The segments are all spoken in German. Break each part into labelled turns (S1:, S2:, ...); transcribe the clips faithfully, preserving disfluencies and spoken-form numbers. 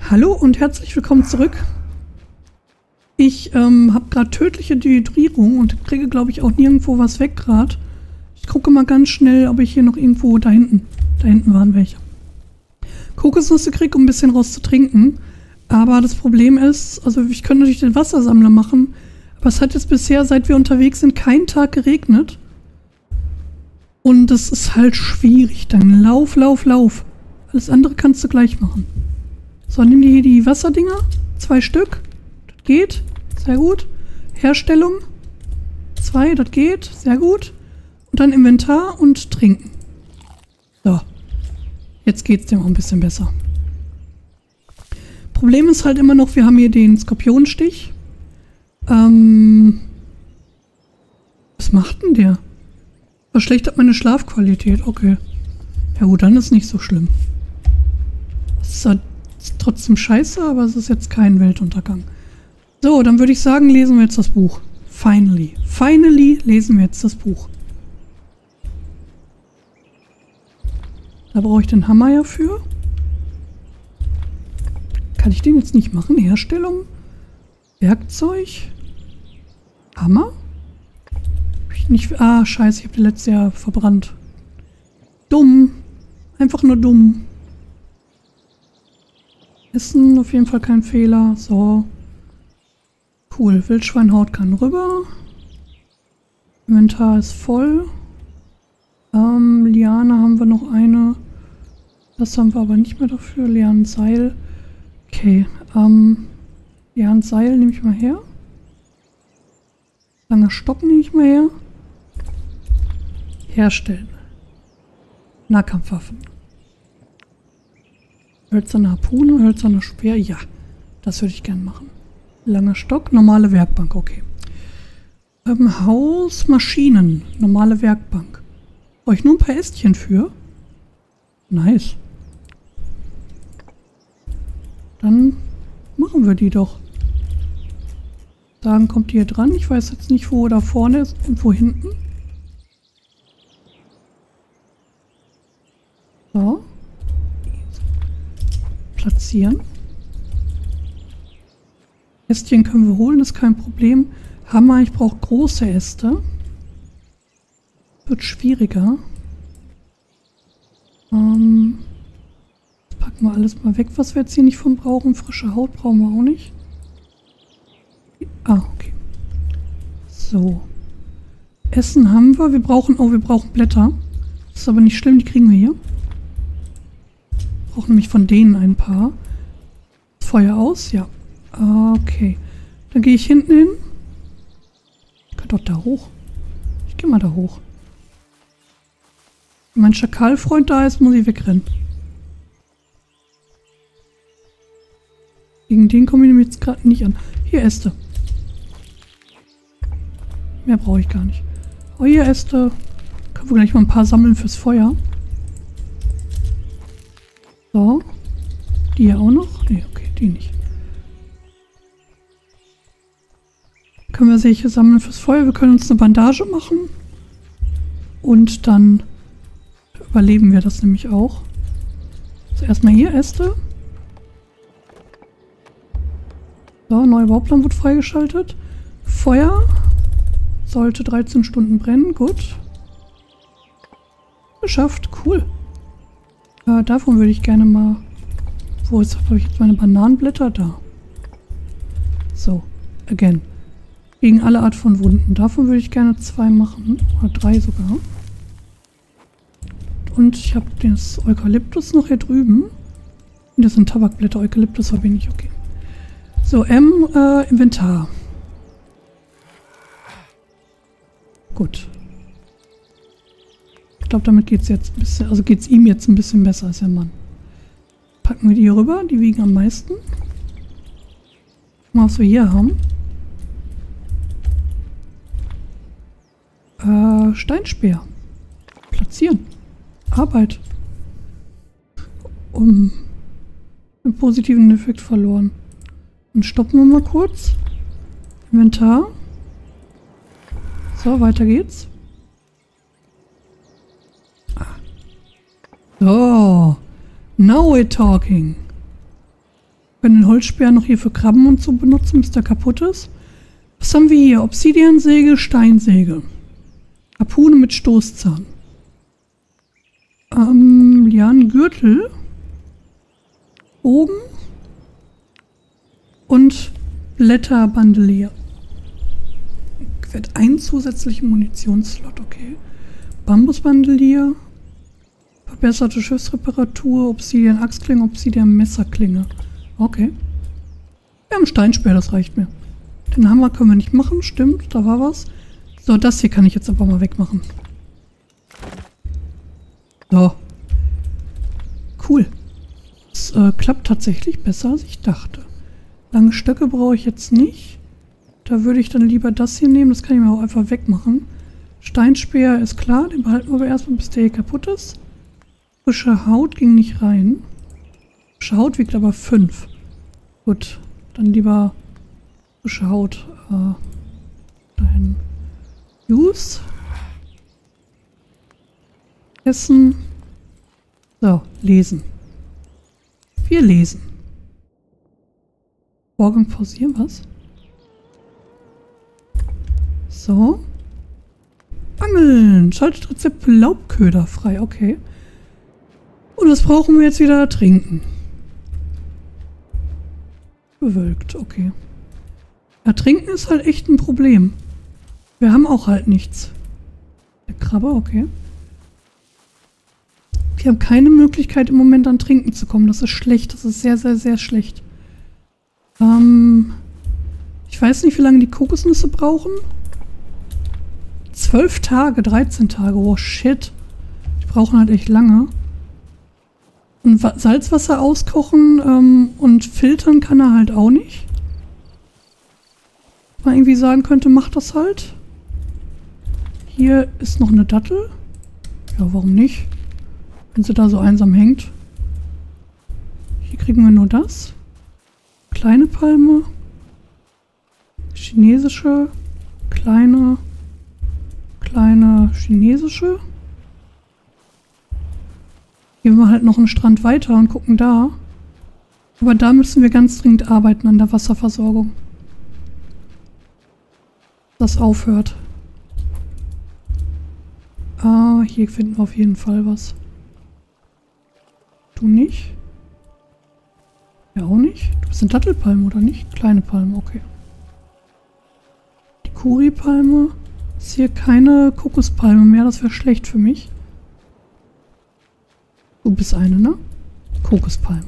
S1: Hallo und herzlich willkommen zurück. Ich ähm, habe gerade tödliche Dehydrierung und kriege, glaube ich, auch nirgendwo was weg gerade. Ich gucke mal ganz schnell, ob ich hier noch irgendwo da hinten, da hinten waren welche. Kokosnüsse kriege, um ein bisschen rauszutrinken. Aber das Problem ist, also ich könnte natürlich den Wassersammler machen, aber es hat jetzt bisher, seit wir unterwegs sind, keinen Tag geregnet. Und das ist halt schwierig. Dann lauf, lauf, lauf. Alles andere kannst du gleich machen. So, nimm dir hier die Wasserdinger. Zwei Stück. Das geht. Sehr gut. Herstellung. Zwei, das geht. Sehr gut. Und dann Inventar und trinken. So. Jetzt geht's dem auch ein bisschen besser. Problem ist halt immer noch, wir haben hier den Skorpionstich. Ähm. Was macht denn der? Verschlechtert meine Schlafqualität. Okay. Ja gut, dann ist nicht so schlimm. Das ist halt trotzdem scheiße, aber es ist jetzt kein Weltuntergang. So, dann würde ich sagen, lesen wir jetzt das Buch. Finally. Finally lesen wir jetzt das Buch. Da brauche ich den Hammer ja für. Kann ich den jetzt nicht machen? Herstellung? Werkzeug? Hammer? Hab ich nicht... Ah, scheiße, ich habe den letztes Jahr verbrannt. Dumm. Einfach nur dumm. Essen, auf jeden Fall kein Fehler. So. Cool. Wildschweinhaut kann rüber. Inventar ist voll. Ähm, Liane haben wir noch eine. Das haben wir aber nicht mehr dafür. Lianenseil. Okay. Ähm, Lianenseil nehme ich mal her. Langer Stock nehme ich mal her. Herstellen. Nahkampfwaffen. Hölzerne Harpune, hölzerne Speer. Ja, das würde ich gerne machen. Langer Stock, normale Werkbank, okay. Ähm, Haus, Maschinen, normale Werkbank. Brauche ich nur ein paar Ästchen für? Nice. Dann machen wir die doch. Sagen, kommt die hier dran? Ich weiß jetzt nicht, wo da vorne ist und wo hinten. So. Platzieren. Ästchen können wir holen, ist kein Problem. Hammer, ich brauche große Äste. Wird schwieriger. Ähm, jetzt packen wir alles mal weg, was wir jetzt hier nicht von brauchen. Frische Haut brauchen wir auch nicht. Ah, okay. So. Essen haben wir. Wir brauchen, oh, wir brauchen Blätter. Das ist aber nicht schlimm, die kriegen wir hier. Wir brauchen nämlich von denen ein paar. Feuer aus, ja. Okay. Dann gehe ich hinten hin. Ich kann doch da hoch. Ich gehe mal da hoch. Wenn mein Schakalfreund da ist, muss ich wegrennen. Gegen den komme ich nämlich jetzt gerade nicht an. Hier Äste. Mehr brauche ich gar nicht. Oh, hier Äste. Können wir gleich mal ein paar sammeln fürs Feuer. So. Die hier auch noch? Nee, okay, die nicht. Können wir solche sammeln fürs Feuer. Wir können uns eine Bandage machen. Und dann überleben wir das nämlich auch. So, erstmal hier Äste. So, neuer Bauplan wird freigeschaltet. Feuer. Sollte dreizehn Stunden brennen. Gut. Geschafft. Cool. Äh, davon würde ich gerne mal... Wo ist, habe ich jetzt meine Bananenblätter? Da. So. Again. Gegen alle Art von Wunden. Davon würde ich gerne zwei machen. Oder drei sogar. Und ich habe das Eukalyptus noch hier drüben. Und das sind Tabakblätter. Eukalyptus habe ich nicht. Okay. So, M, äh, Inventar. Gut. Ich glaube, damit geht es jetzt ein bisschen, also geht es ihm jetzt ein bisschen besser als der Mann. Packen wir die hier rüber, die wiegen am meisten. Mal, was wir hier haben. Äh, Steinspeer. Platzieren. Arbeit. Um einen positiven Effekt verloren. Dann stoppen wir mal kurz. Inventar. So, weiter geht's. So. Now we're talking. können den Holzspeer noch hier für Krabben und so benutzen, bis der kaputt ist. Was haben wir hier? Obsidiansäge, Steinsäge. Harpune mit Stoßzahn. Ähm, Lianengürtel. Bogen. Und Blätterbandelier. Wird ein zusätzlichen Munitionsslot, okay. Bambusbandelier. Verbesserte Schiffsreparatur, Obsidian-Axtklinge, Obsidian-Messerklinge. Okay. Wir haben Steinspeer, das reicht mir. Den Hammer können wir nicht machen, stimmt, da war was. So, das hier kann ich jetzt aber mal wegmachen. So. Cool. Das äh, klappt tatsächlich besser, als ich dachte. Lange Stöcke brauche ich jetzt nicht. Da würde ich dann lieber das hier nehmen, das kann ich mir auch einfach wegmachen. Steinspeer ist klar, den behalten wir aber erstmal, bis der hier kaputt ist. Frische Haut ging nicht rein. Frische Haut wiegt aber fünf. Gut, dann lieber frische Haut äh, dahin. Use. Essen. So, lesen. Wir lesen. Vorgang pausieren, was? So. Angeln. Schaltet Rezept für Laubköder frei. Okay. Und was brauchen wir jetzt wieder? Trinken. Bewölkt, okay. Ja, trinken ist halt echt ein Problem. Wir haben auch halt nichts. Eine Krabbe, okay. Wir haben keine Möglichkeit im Moment an Trinken zu kommen. Das ist schlecht. Das ist sehr, sehr, sehr schlecht. Ähm, ich weiß nicht, wie lange die Kokosnüsse brauchen. Zwölf Tage, dreizehn Tage. Oh, shit. Die brauchen halt echt lange. Und Salzwasser auskochen ähm, und filtern kann er halt auch nicht. Man irgendwie sagen könnte, macht das halt. Hier ist noch eine Dattel. Ja, warum nicht? Wenn sie da so einsam hängt. Hier kriegen wir nur das. Kleine Palme. Chinesische. Kleine. Kleine chinesische. Gehen wir halt noch einen Strand weiter und gucken da. Aber da müssen wir ganz dringend arbeiten an der Wasserversorgung. Das aufhört. Ah, hier finden wir auf jeden Fall was. Du nicht? Ja, auch nicht. Du bist eine Dattelpalme, oder nicht? Kleine Palme, okay. Die Kuripalme. Ist hier keine Kokospalme mehr, das wäre schlecht für mich. Du bist eine, ne? Kokospalme.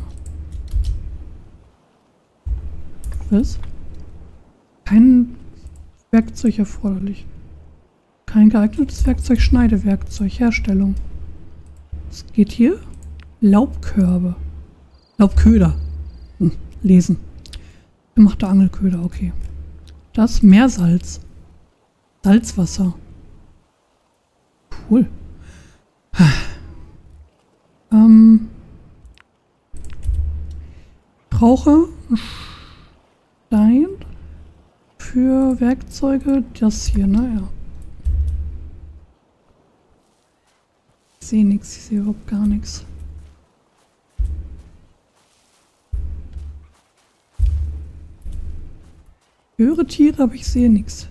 S1: Was? Kein Werkzeug erforderlich. Kein geeignetes Werkzeug, Schneidewerkzeug, Herstellung. Was geht hier? Laubkörbe. Laubköder. Hm, lesen. Gemachte Angelköder, okay. Das Meersalz. Salzwasser. Cool. Ähm. Brauche Stein für Werkzeuge. Das hier, ne? Ja. Ich sehe nichts. Ich sehe überhaupt gar nichts. Ich höre Tiere, aber ich sehe nichts.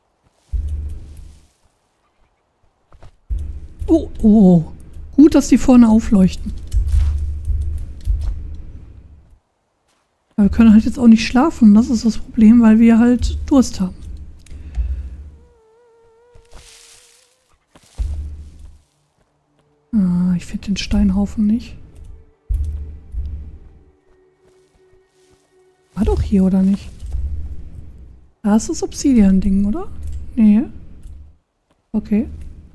S1: Oh, oh. Gut, dass die vorne aufleuchten. Aber wir können halt jetzt auch nicht schlafen. Das ist das Problem, weil wir halt Durst haben. Ah, ich finde den Steinhaufen nicht. War doch hier, oder nicht? Da ist das Obsidian-Ding, oder? Nee. Okay.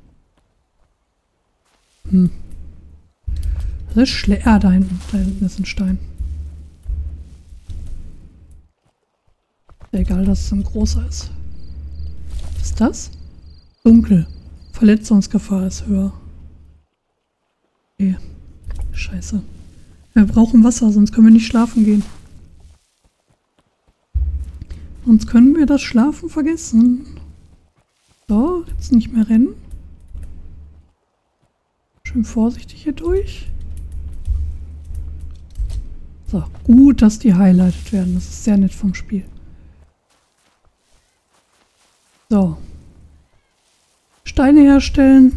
S1: Hm. Das ist schlecht. Ah, da hinten. Da hinten ist ein Stein. Egal, dass es ein großer ist. Was ist das? Dunkel. Verletzungsgefahr ist höher. Okay. Scheiße. Wir brauchen Wasser, sonst können wir nicht schlafen gehen. Sonst können wir das Schlafen vergessen. So, jetzt nicht mehr rennen. Schön vorsichtig hier durch. So, gut, dass die highlightet werden. Das ist sehr nett vom Spiel. So. Steine herstellen.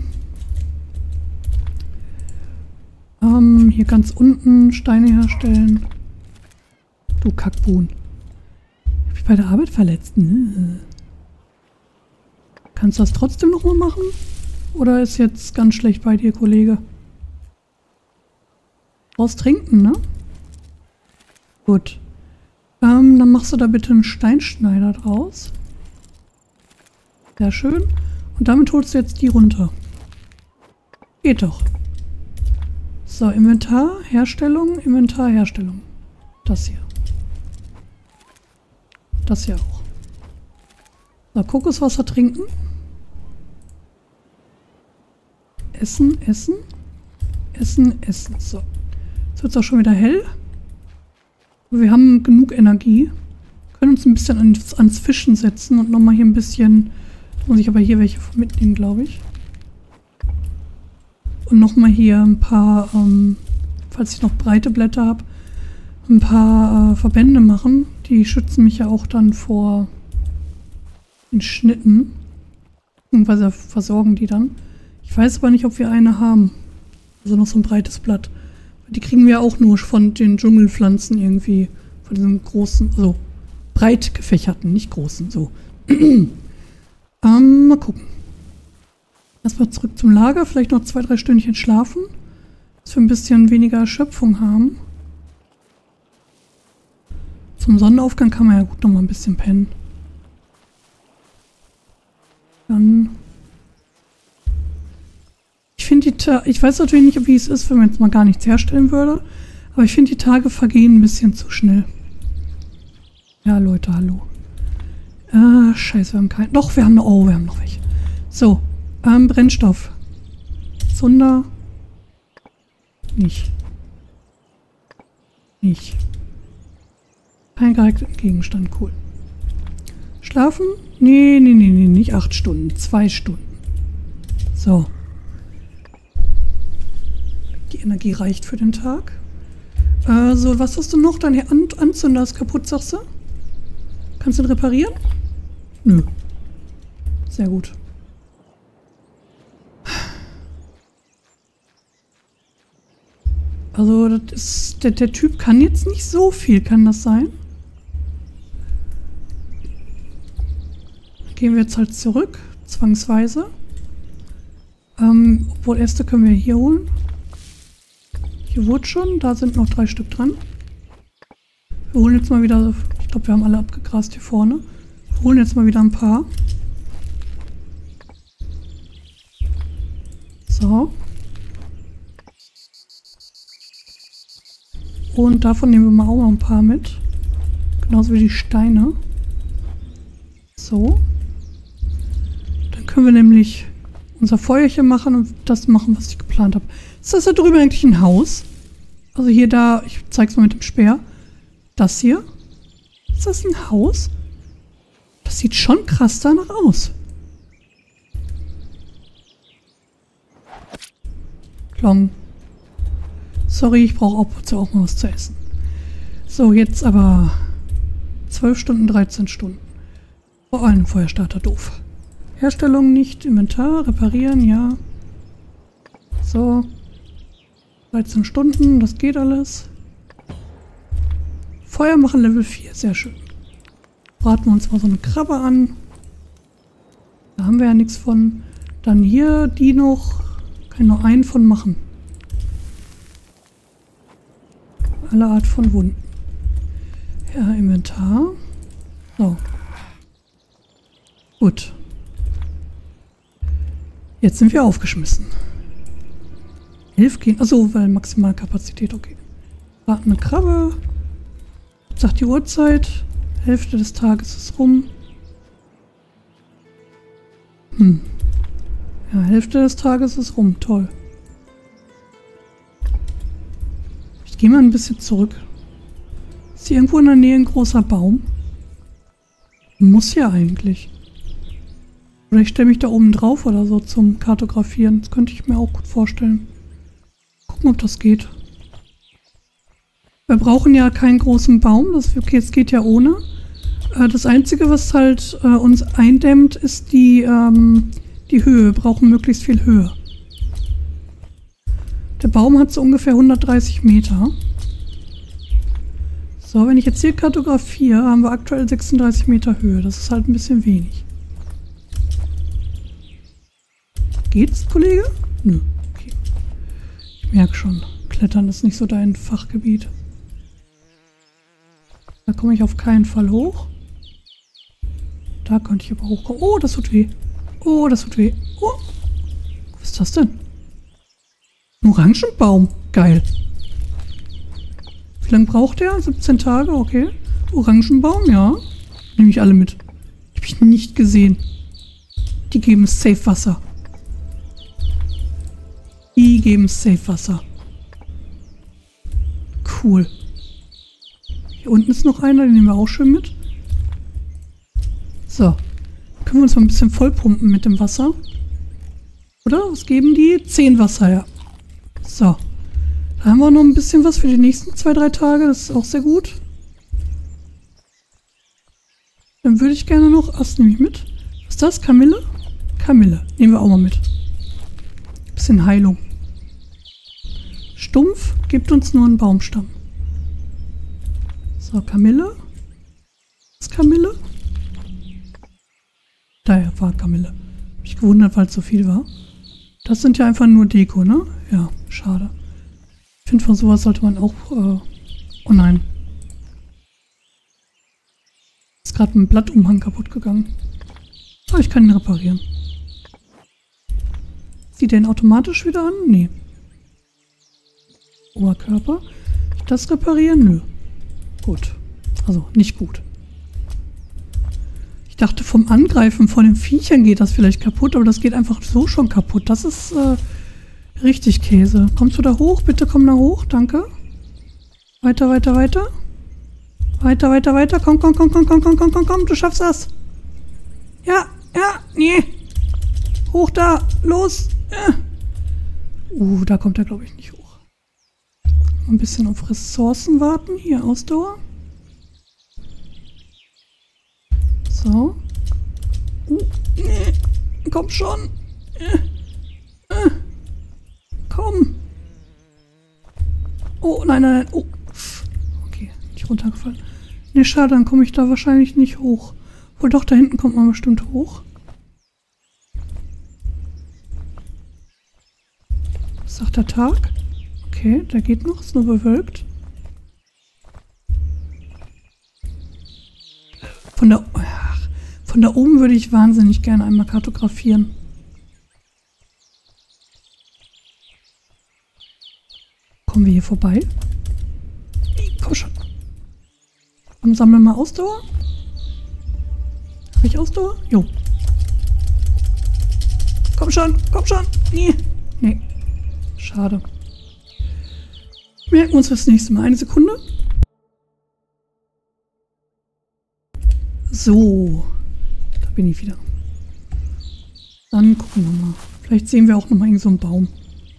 S1: Ähm, hier ganz unten Steine herstellen. Du Kackbuhn. Ich hab mich bei der Arbeit verletzt. Ne? Kannst du das trotzdem nochmal machen? Oder ist jetzt ganz schlecht bei dir, Kollege? Brauchst trinken, ne? Gut. Ähm, dann machst du da bitte einen Steinschneider draus. Sehr schön. Und damit holst du jetzt die runter. Geht doch. So, Inventar, Herstellung, Inventar, Herstellung. Das hier. Das hier auch. So, Kokoswasser trinken. Essen, essen. Essen, essen. So. Jetzt wird es auch schon wieder hell. Wir haben genug Energie. Können uns ein bisschen ans, ans Fischen setzen und nochmal hier ein bisschen... Muss ich aber hier welche mitnehmen, glaube ich. Und nochmal hier ein paar, ähm, falls ich noch breite Blätter habe, ein paar äh, Verbände machen. Die schützen mich ja auch dann vor den Schnitten. Beziehungsweise versorgen die dann. Ich weiß aber nicht, ob wir eine haben. Also noch so ein breites Blatt. Die kriegen wir auch nur von den Dschungelpflanzen irgendwie. Von diesen großen, also breit gefächerten, nicht großen, so. ähm, mal gucken. Erstmal zurück zum Lager, vielleicht noch zwei, drei Stündchen schlafen, dass wir ein bisschen weniger Erschöpfung haben. Zum Sonnenaufgang kann man ja gut noch mal ein bisschen pennen. Dann... Ich finde die Ta- ich weiß natürlich nicht, wie es ist, wenn man jetzt mal gar nichts herstellen würde, aber ich finde die Tage vergehen ein bisschen zu schnell. Ja, Leute, hallo. Äh, scheiße, wir haben keinen... Doch, wir haben noch... Oh, wir haben noch welche. So. Ähm, Brennstoff. Zunder. Nicht. Nicht. Kein geeigneter Gegenstand, cool. Schlafen? Nee, nee, nee, nee, nicht acht Stunden. Zwei Stunden. So. Die Energie reicht für den Tag. Äh, so, was hast du noch? Dein An Anzünder ist kaputt, sagst du? Kannst du ihn reparieren? Nö. Sehr gut. Also, das ist, der, der Typ kann jetzt nicht so viel, kann das sein? Gehen wir jetzt halt zurück, zwangsweise. Ähm, obwohl, erste können wir hier holen. Hier wurde schon, da sind noch drei Stück dran. Wir holen jetzt mal wieder, ich glaube, wir haben alle abgegrast hier vorne. Wir holen jetzt mal wieder ein paar. So. Und davon nehmen wir mal auch mal ein paar mit. Genauso wie die Steine. So. Dann können wir nämlich unser Feuerchen machen und das machen, was ich geplant habe. Ist das da drüben eigentlich ein Haus? Also hier, da, ich zeig's mal mit dem Speer. Das hier. Ist das ein Haus? Das sieht schon krass danach aus. Klong. Sorry, ich brauche auch, auch mal was zu essen. So, jetzt aber zwölf Stunden, dreizehn Stunden. Oh, ein Feuerstarter, doof. Herstellung nicht, Inventar, reparieren, ja. So. dreizehn Stunden, das geht alles. Feuer machen Level vier, sehr schön. Braten wir uns mal so eine Krabbe an. Da haben wir ja nichts von. Dann hier die noch. Kann ich nur einen von machen. Alle Art von Wunden. Ja, Inventar. So. Gut. Jetzt sind wir aufgeschmissen. Elf gehen. Achso, weil Maximalkapazität, okay. Warten eine Krabbe. Sagt die Uhrzeit. Hälfte des Tages ist rum. Hm. Ja, Hälfte des Tages ist rum. Toll. Ich gehe mal ein bisschen zurück. Ist hier irgendwo in der Nähe ein großer Baum? Muss ja eigentlich. Oder ich stelle mich da oben drauf oder so zum Kartografieren. Das könnte ich mir auch gut vorstellen. Gucken, ob das geht. Wir brauchen ja keinen großen Baum, das okay, es geht ja ohne. Äh, das Einzige, was halt äh, uns eindämmt, ist die, ähm, die Höhe. Wir brauchen möglichst viel Höhe. Der Baum hat so ungefähr hundertdreißig Meter. So, wenn ich jetzt hier kartografiere, haben wir aktuell sechsunddreißig Meter Höhe. Das ist halt ein bisschen wenig. Geht's, Kollege? Nö, okay. Ich merke schon, Klettern ist nicht so dein Fachgebiet. Da komme ich auf keinen Fall hoch. Da könnte ich aber hochkommen. Oh, das tut weh. Oh, das tut weh. Oh. Was ist das denn? Ein Orangenbaum. Geil. Wie lange braucht der? siebzehn Tage, okay. Orangenbaum, ja. Nehme ich alle mit. Die habe ich nicht gesehen. Die geben safe Wasser. Die geben safe Wasser. Cool. Hier unten ist noch einer, den nehmen wir auch schön mit. So. Können wir uns mal ein bisschen vollpumpen mit dem Wasser. Oder? Was geben die? zehn Wasser, ja. So. Da haben wir noch ein bisschen was für die nächsten zwei, drei Tage. Das ist auch sehr gut. Dann würde ich gerne noch... Ach, das nehme ich mit. Was ist das? Kamille? Kamille. Nehmen wir auch mal mit. Bisschen Heilung. Stumpf gibt uns nur einen Baumstamm. So, Kamille. Was ist Kamille? Daher war Kamille. Hab mich gewundert, weil es so viel war. Das sind ja einfach nur Deko, ne? Ja, schade. Ich finde, von sowas sollte man auch... Äh oh nein. Ist gerade ein Blattumhang kaputt gegangen. Aber ich kann ihn reparieren. Zieht den automatisch wieder an? Nee. Oberkörper. Ich das reparieren? Nö. Gut. Also, nicht gut. Ich dachte, vom Angreifen von den Viechern geht das vielleicht kaputt, aber das geht einfach so schon kaputt. Das ist äh, richtig Käse. Kommst du da hoch? Bitte komm da hoch. Danke. Weiter, weiter, weiter. Weiter, weiter, weiter. Komm, komm, komm, komm, komm, komm, komm, komm, komm. Du schaffst das. Ja, ja, nee. Hoch da. Los. Ja. Uh, da kommt er, glaube ich, nicht hoch. Ein bisschen auf Ressourcen warten. Hier, Ausdauer. So. Uh, nee. Komm schon. Äh. Äh. Komm. Oh, nein, nein, nein. Oh. Okay, nicht runtergefallen. Ne, schade, dann komme ich da wahrscheinlich nicht hoch. Wohl doch, da hinten kommt man bestimmt hoch. Was sagt der Tag? Okay, der geht noch, ist nur bewölkt. Von da, ach, von da oben würde ich wahnsinnig gerne einmal kartografieren. Kommen wir hier vorbei? Komm schon. Und sammeln mal Ausdauer. Habe ich Ausdauer? Jo. Komm schon, komm schon. Nee. Nee. Schade. Merken wir uns das nächste Mal. Eine Sekunde. So. Da bin ich wieder. Dann gucken wir mal. Vielleicht sehen wir auch noch mal irgend so einen Baum.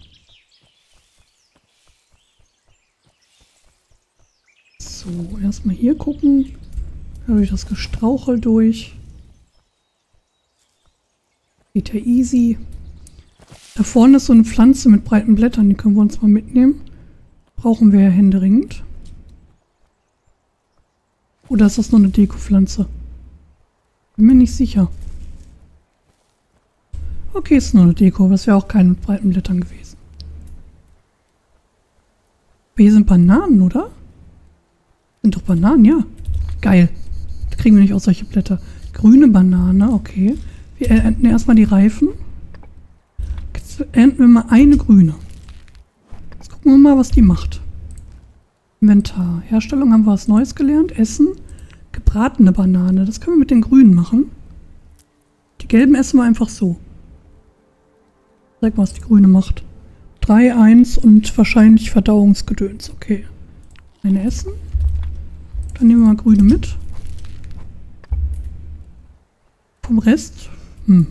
S1: So, erstmal hier gucken. Da durch das Gestrauchel durch. Geht ja easy. Da vorne ist so eine Pflanze mit breiten Blättern. Die können wir uns mal mitnehmen. Brauchen wir ja händeringend. Oder ist das nur eine Dekopflanze? Bin mir nicht sicher. Okay, ist nur eine Deko, aber es wäre auch keine mit breiten Blättern gewesen. Aber hier sind Bananen, oder? Sind doch Bananen, ja. Geil. Da kriegen wir nicht auch solche Blätter. Grüne Banane, okay. Wir ernten erstmal die Reifen. Jetzt ernten wir mal eine grüne. Jetzt gucken wir mal, was die macht. Inventar. Herstellung haben wir was Neues gelernt. Essen. Gebratene Banane. Das können wir mit den grünen machen. Die gelben essen wir einfach so. Sag mal, was die grüne macht. drei, eins und wahrscheinlich Verdauungsgedöns. Okay. Eine essen. Dann nehmen wir mal grüne mit. Vom Rest, hm.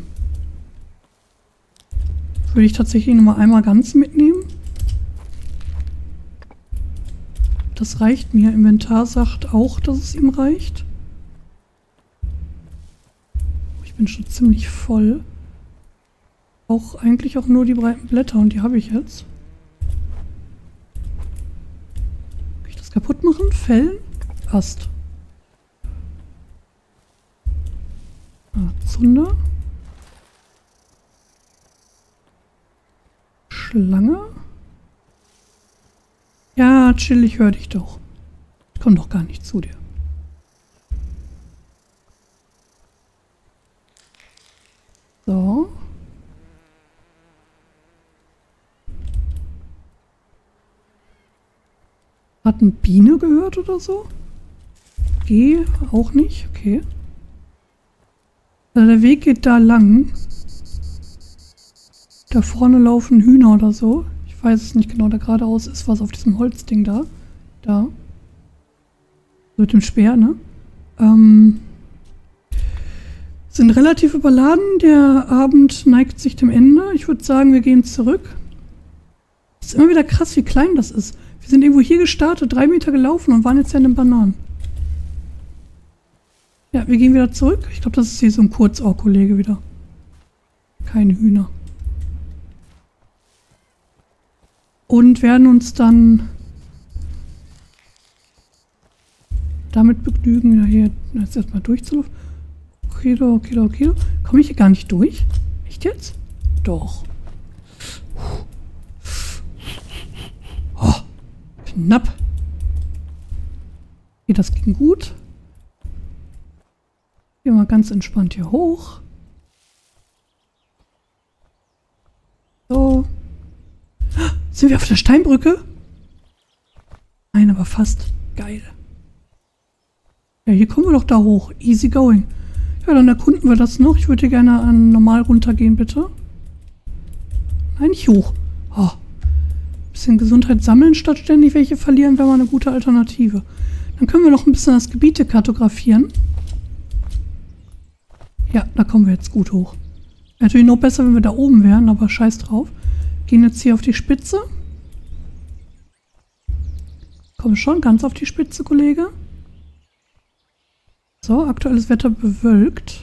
S1: Würde ich tatsächlich noch mal einmal ganz mitnehmen. Das reicht mir. Inventar sagt auch, dass es ihm reicht. Ich bin schon ziemlich voll. Auch eigentlich auch nur die breiten Blätter und die habe ich jetzt. Kann ich das kaputt machen? Fällen? Passt. Ah, Zunder. Schlange. Ja, chill, ich höre dich doch. Ich komme doch gar nicht zu dir. So. Hat eine Biene gehört oder so? Geh, auch nicht, okay. Also der Weg geht da lang. Da vorne laufen Hühner oder so. Ich weiß es nicht genau, da geradeaus ist was auf diesem Holzding da. Da. Mit dem Speer, ne? Ähm. Sind relativ überladen. Der Abend neigt sich dem Ende. Ich würde sagen, wir gehen zurück. Es ist immer wieder krass, wie klein das ist. Wir sind irgendwo hier gestartet, drei Meter gelaufen und waren jetzt ja in den Bananen. Ja, wir gehen wieder zurück. Ich glaube, das ist hier so ein Kurzohr-Kollege wieder. Keine Hühner. Und werden uns dann damit begnügen, wieder hier jetzt erstmal durchzulaufen. Okay, okay, okay. Komme ich hier gar nicht durch? Echt jetzt? Doch. Oh, knapp. Okay, das ging gut. Gehen wir mal ganz entspannt hier hoch. So. Sind wir auf der Steinbrücke? Nein, aber fast. Geil. Ja, hier kommen wir doch da hoch. Easy going. Ja, dann erkunden wir das noch. Ich würde gerne an normal runtergehen, bitte. Nein, nicht hoch. Oh. Bisschen Gesundheit sammeln, statt ständig welche verlieren, wäre mal eine gute Alternative. Dann können wir noch ein bisschen das Gebiet kartografieren. Ja, da kommen wir jetzt gut hoch. Natürlich noch besser, wenn wir da oben wären, aber scheiß drauf. Gehen jetzt hier auf die Spitze. Komm schon, ganz auf die Spitze, Kollege. So, aktuelles Wetter bewölkt.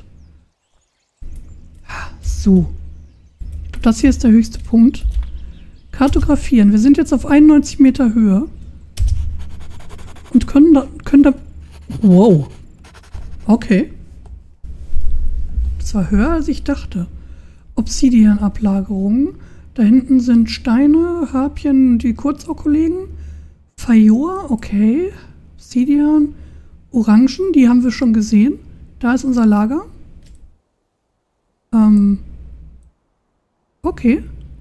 S1: So. Ich glaube, das hier ist der höchste Punkt. Kartografieren. Wir sind jetzt auf einundneunzig Meter Höhe. Und können da... Können da wow. Okay. Das war höher, als ich dachte. Obsidian-Ablagerungen. Da hinten sind Steine, Harpien, die Kurzohrkollegen. Fajor, okay. Obsidian. Orangen, die haben wir schon gesehen. Da ist unser Lager. Ähm. Okay.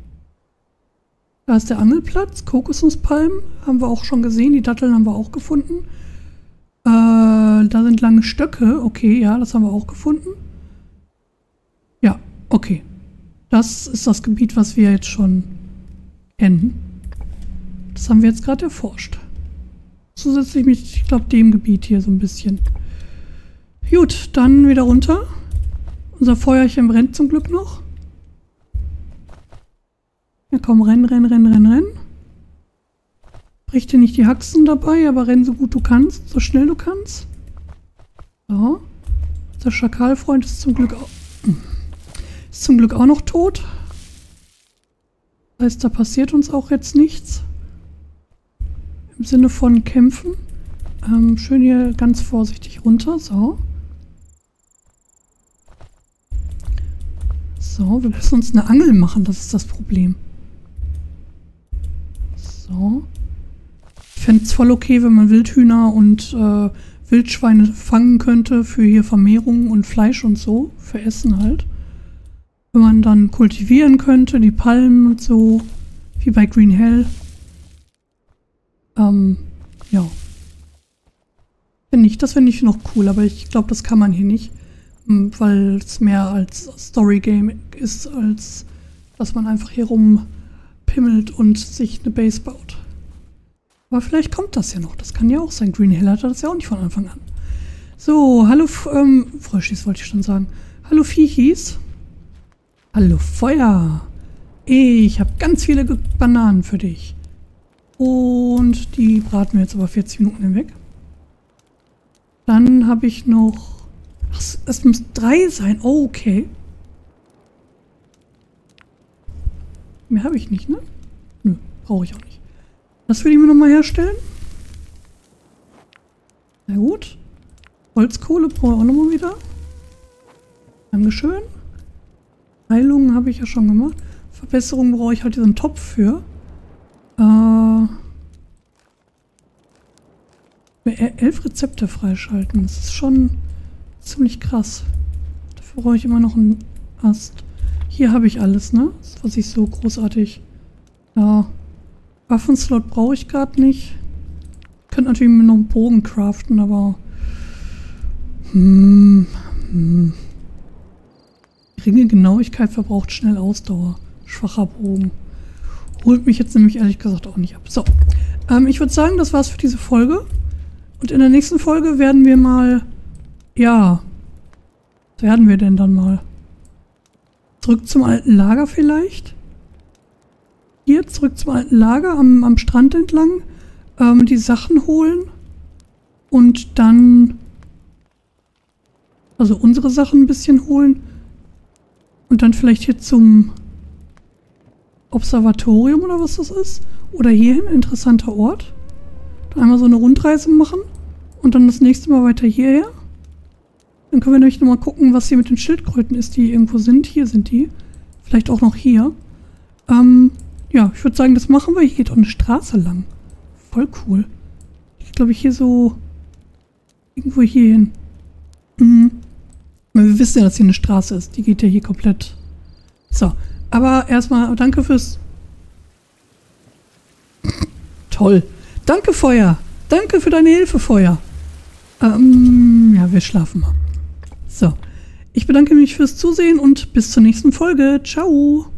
S1: Da ist der Angelplatz. Kokosnusspalmen haben wir auch schon gesehen. Die Datteln haben wir auch gefunden. Äh, da sind lange Stöcke. Okay, ja, das haben wir auch gefunden. Ja, okay. Das ist das Gebiet, was wir jetzt schon kennen. Das haben wir jetzt gerade erforscht. Zusätzlich mit, ich glaube, dem Gebiet hier so ein bisschen. Gut, dann wieder runter. Unser Feuerchen brennt zum Glück noch. Ja komm, renn, renn, renn, renn, renn. Brich dir nicht die Haxen dabei, aber renn so gut du kannst, so schnell du kannst. So. Unser Schakalfreund ist zum Glück auch... Ist zum Glück auch noch tot. Das heißt, da passiert uns auch jetzt nichts. Im Sinne von kämpfen. Ähm, schön hier ganz vorsichtig runter. So. So, wir müssen uns eine Angel machen. Das ist das Problem. So. Ich fände es voll okay, wenn man Wildhühner und äh, Wildschweine fangen könnte für hier Vermehrung und Fleisch und so. Für Essen halt. Wenn man dann kultivieren könnte, die Palmen und so, wie bei Green Hell. Ähm, ja. Finde ich, das finde ich noch cool, aber ich glaube, das kann man hier nicht, weil es mehr als Story-Game ist, als dass man einfach hier rumpimmelt und sich eine Base baut. Aber vielleicht kommt das ja noch, das kann ja auch sein. Green Hell hatte das ja auch nicht von Anfang an. So, hallo, ähm, Fröschis wollte ich schon sagen. Hallo Viechis. Hallo Feuer! Ich habe ganz viele Bananen für dich. Und die braten wir jetzt aber vierzig Minuten hinweg. Dann habe ich noch... Ach, es muss drei sein. Oh, okay. Mehr habe ich nicht, ne? Nö, brauche ich auch nicht. Das will ich mir nochmal herstellen. Sehr gut. Holzkohle brauche ich auch nochmal wieder. Dankeschön. Heilung habe ich ja schon gemacht. Verbesserung brauche ich halt diesen Topf für. Äh... elf Rezepte freischalten. Das ist schon ziemlich krass. Dafür brauche ich immer noch einen Ast. Hier habe ich alles, ne? Das, was ich so großartig... Ja. Waffenslot brauche ich gerade nicht. Könnte natürlich mir noch einen Bogen craften, aber... Hm, hm. Geringe Genauigkeit verbraucht schnell Ausdauer. Schwacher Bogen. Holt mich jetzt nämlich ehrlich gesagt auch nicht ab. So. Ähm, ich würde sagen, das war's für diese Folge. Und in der nächsten Folge werden wir mal... Ja. Was werden wir denn dann mal? Zurück zum alten Lager vielleicht? Hier, zurück zum alten Lager am, am Strand entlang. Ähm, die Sachen holen. Und dann... Also unsere Sachen ein bisschen holen. Und dann vielleicht hier zum Observatorium oder was das ist. Oder hierhin, interessanter Ort. Dann einmal so eine Rundreise machen. Und dann das nächste Mal weiter hierher. Dann können wir nämlich nochmal gucken, was hier mit den Schildkröten ist, die irgendwo sind. Hier sind die. Vielleicht auch noch hier. Ähm, ja, ich würde sagen, das machen wir. Hier geht auch eine Straße lang. Voll cool. Ich glaube, ich hier so irgendwo hier hin. Mhm. Wir wissen ja, dass hier eine Straße ist. Die geht ja hier komplett. So, aber erstmal danke fürs... Toll. Danke, Feuer. Danke für deine Hilfe, Feuer. Ähm, ja, wir schlafen mal. So, ich bedanke mich fürs Zusehen und bis zur nächsten Folge. Ciao.